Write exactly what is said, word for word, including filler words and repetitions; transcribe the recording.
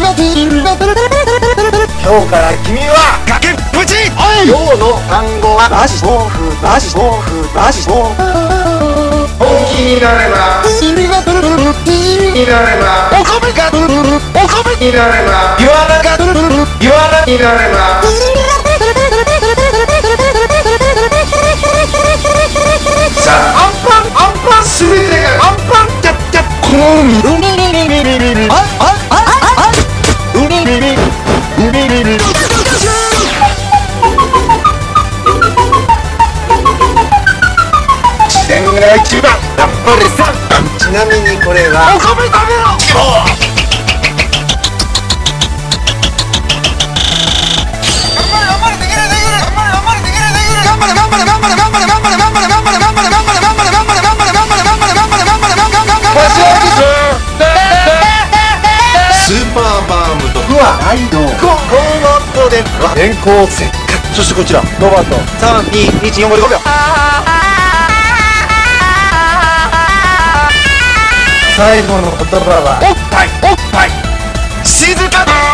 今日から君は崖っぷち。今日の単語はマジ豆腐マジ豆腐マジ豆腐。本気になればになればお米がお米になれば言わなか言わなになればさあアンパンアンパンすべてがアンパンキャッキャッこの海あああああ海海海海自然が一番やっぱりさ。ちなみにこれはお米食べろ。スーパーバームとフワライドゴーゴーゴーで電光石火。そしてこちらロバートさんにいちよんごでごびょう。最後の言葉はおっぱいおっぱい静かだ。